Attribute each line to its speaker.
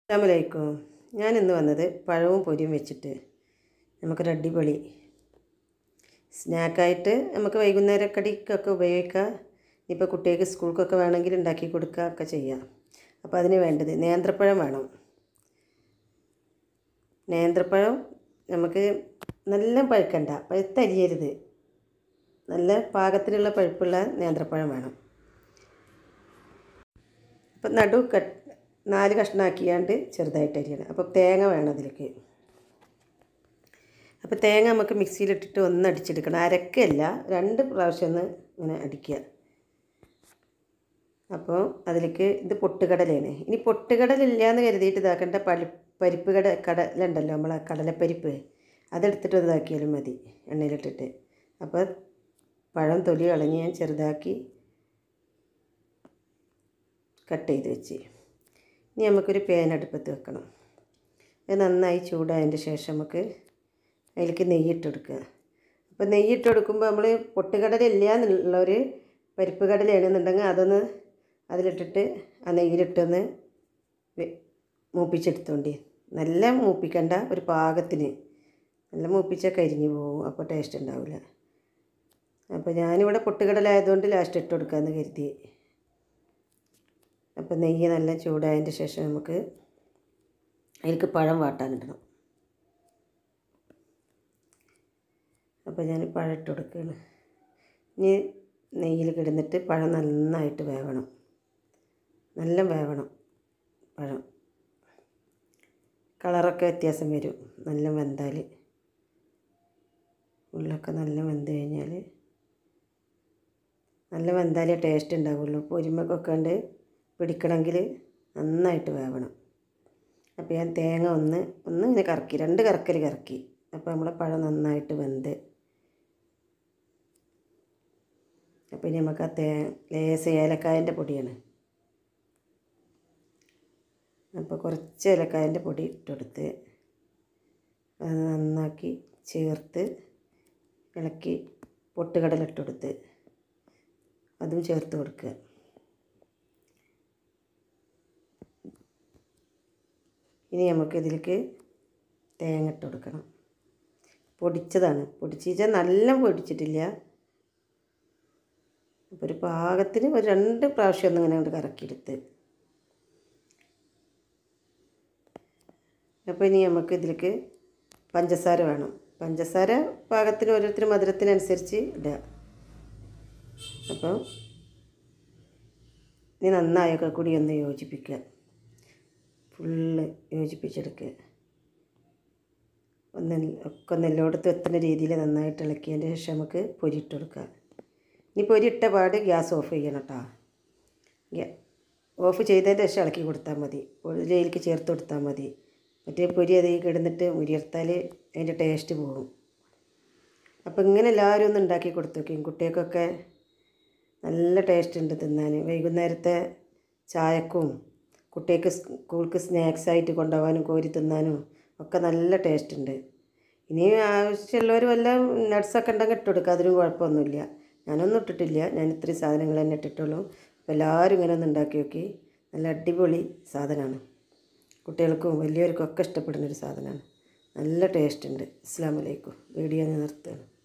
Speaker 1: അസ്സലാമലൈക്കും. ഞാനിന്ന് വന്നത് പഴവും പൊരിയും വെച്ചിട്ട് നമുക്കൊരു അടിപൊളി സ്നാക്കായിട്ട് നമുക്ക് വൈകുന്നേരം കടിക്കൊക്കെ ഉപയോഗിക്കാം. ഇപ്പോൾ കുട്ടികൾക്ക് സ്കൂൾക്കൊക്കെ വേണമെങ്കിൽ ഉണ്ടാക്കി കൊടുക്കുക ഒക്കെ ചെയ്യാം. അപ്പോൾ അതിന് വേണ്ടത് നേന്ത്രപ്പഴം വേണം. നേന്ത്രപ്പഴം നമുക്ക് നല്ല പഴുക്കണ്ട, പഴുത്തരിയരുത്, നല്ല പാകത്തിനുള്ള പഴുപ്പുള്ള നേന്ത്രപ്പഴം വേണം. അപ്പം നടു 4 കഷ്ണമാക്കിയാണ്ട് ചെറുതായിട്ട് അരിയണം. അപ്പോൾ തേങ്ങ വേണം അതിലേക്ക്. അപ്പോൾ തേങ്ങ നമുക്ക് മിക്സിയിലിട്ടിട്ട് ഒന്ന് അടിച്ചെടുക്കണം. അരക്കല്ല, 2 പ്രാവശ്യം ഒന്ന് ഇങ്ങനെ അടിക്കുക. അപ്പോൾ അതിലേക്ക് ഇത് പൊട്ടുകടലയാണ്. ഇനി പൊട്ടുകടലില്ല എന്ന് കരുതിയിട്ട് ഇതാക്കേണ്ട. പരിപ്പ് കടല ഉണ്ടല്ലോ, നമ്മളെ കടലപ്പരിപ്പ്, അതെടുത്തിട്ട് ഇതാക്കിയാലും മതി എണ്ണയിലിട്ടിട്ട്. അപ്പോൾ പഴം തൊലി കളഞ്ഞ് ഞാൻ ചെറുതാക്കി കട്ട് ചെയ്ത് വെച്ച്. ഇനി നമുക്കൊരു പാൻ അടുപ്പത്ത് വെക്കണം. അത് നന്നായി ചൂടായതിൻ്റെ ശേഷം നമുക്ക് അതിലേക്ക് നെയ്യിട്ട് കൊടുക്കുക. അപ്പോൾ നെയ്യിട്ട് കൊടുക്കുമ്പോൾ നമ്മൾ പൊട്ടുകടല ഇല്ല എന്നുള്ളൊരു പരിപ്പ് കടലയാണെന്നുണ്ടെങ്കിൽ അതൊന്ന് അതിലിട്ടിട്ട് ആ നെയ്യിലിട്ടൊന്ന് മൂപ്പിച്ചെടുത്തോണ്ടി. നല്ല മൂപ്പിക്കണ്ട, ഒരു പാകത്തിന്. നല്ല മൂപ്പിച്ചാൽ കരിഞ്ഞു പോകും, അപ്പോൾ ടേസ്റ്റ് ഉണ്ടാവില്ല. അപ്പോൾ ഞാനിവിടെ പൊട്ടുകടല ആയതുകൊണ്ട് ലാസ്റ്റ് ഇട്ട് കൊടുക്കാമെന്ന് കരുതി. അപ്പോൾ നെയ്യ് നല്ല ചൂടായതിൻ്റെ ശേഷം നമുക്ക് അതിലേക്ക് പഴം വാട്ടാനിടണം. അപ്പോൾ ഞാൻ പഴം ഇട്ട് കൊടുക്കുകയാണ്. ഇനി നെയ്യിൽ കിടന്നിട്ട് പഴം നന്നായിട്ട് വേവണം, നല്ല വേവണം. പഴം കളറൊക്കെ വ്യത്യാസം വരും നല്ല വെന്താൽ. ഉള്ളൊക്കെ നല്ല വെന്ത് കഴിഞ്ഞാൽ, നല്ല വെന്താലേ ടേസ്റ്റ് ഉണ്ടാവുള്ളൂ. പൊരിമക്കൊക്കെ ഉണ്ട് പിടിക്കണമെങ്കിൽ നന്നായിട്ട് വേവണം. അപ്പോൾ ഞാൻ തേങ്ങ ഒന്ന് ഇങ്ങനെ കറക്കി, 2 കറക്കൽ കറക്കി. അപ്പോൾ നമ്മളെ പഴം നന്നായിട്ട് വെന്ത്. അപ്പോൾ ഇനി നമുക്ക് ആ ലേശ ഏലക്കായൻ്റെ പൊടിയാണ്. അപ്പോൾ കുറച്ച് ഏലക്കായൻ്റെ പൊടി ഇട്ടെടുത്ത് അത് നന്നാക്കി ചേർത്ത് ഇളക്കി പൊട്ടുകടല ഇട്ടെടുത്ത് അതും ചേർത്ത് കൊടുക്കുക. ഇനി നമുക്കിതിലേക്ക് തേങ്ങ ഇട്ട് കൊടുക്കണം. പൊടിച്ചതാണ്, പൊടിച്ചാൽ നല്ല പൊടിച്ചിട്ടില്ല. അപ്പോൾ ഒരു പാകത്തിന് ഒരു 2 പ്രാവശ്യം ഒന്നും ഇങ്ങനെ കറക്കിയെടുത്ത്. അപ്പോൾ ഇനി നമുക്ക് ഇതിലേക്ക് പഞ്ചസാര വേണം. പഞ്ചസാര പാകത്തിന് ഓരോരുത്തർ മധുരത്തിനനുസരിച്ച് ഇടുക. അപ്പോൾ ഇനി നന്നായൊക്കെ കൂടി ഒന്ന് യോജിപ്പിക്കുക, ഫുള്ള് യോജിപ്പിച്ചെടുക്കുക. ഒക്കെ എല്ലായിടത്തും എത്തുന്ന രീതിയിൽ നന്നായിട്ട് ഇളക്കിയതിൻ്റെ ശേഷം നമുക്ക് പൊരി ഇട്ട് കൊടുക്കുക. ഇനി പൊരി ഇട്ട പാട് ഗ്യാസ് ഓഫ് ചെയ്യണം കേട്ടോ. ഓഫ് ചെയ്തതിൻ്റെ ശേഷം ഇളക്കി കൊടുത്താൽ മതി, പൊടിയിലേക്ക് ചേർത്ത് കൊടുത്താൽ മതി. മറ്റേ പൊരി അതിൽ കിടന്നിട്ട് ഉരിർത്താൽ അതിൻ്റെ ടേസ്റ്റ് പോകും. അപ്പോൾ ഇങ്ങനെ എല്ലാവരും ഒന്ന് ഉണ്ടാക്കി കൊടുത്തു നോക്കി. കുട്ടികൾക്കൊക്കെ നല്ല ടേസ്റ്റ് ഉണ്ട് തിന്നാൻ. വൈകുന്നേരത്തെ ചായക്കും കുട്ടികൾക്ക് സ്കൂൾക്ക് സ്നാക്സായിട്ട് കൊണ്ടുപോകാനും കോരി തിന്നാനും ഒക്കെ നല്ല ടേസ്റ്റ് ഉണ്ട്. ഇനി ആവശ്യമുള്ളവർ വല്ല നട്ട്സൊക്കെ ഉണ്ടെങ്കിൽ ഇട്ട് കൊടുക്കുക, അതിനും കുഴപ്പമൊന്നുമില്ല. ഞാനൊന്നും ഇട്ടിട്ടില്ല, ഞാൻ ഇത്രയും സാധനങ്ങൾ തന്നെ ഇട്ടിട്ടുള്ളൂ. അപ്പോൾ എല്ലാവരും ഇങ്ങനെ ഒന്ന് ഉണ്ടാക്കി നോക്കി. നല്ല അടിപൊളി സാധനമാണ്, കുട്ടികൾക്കും വലിയവർക്കും ഒക്കെ ഇഷ്ടപ്പെടുന്നൊരു സാധനമാണ്. നല്ല ടേസ്റ്റ് ഉണ്ട്. അസ്സലാമു അലൈക്കും. വീഡിയോ ഞാൻ നിർത്തുകയാണ്.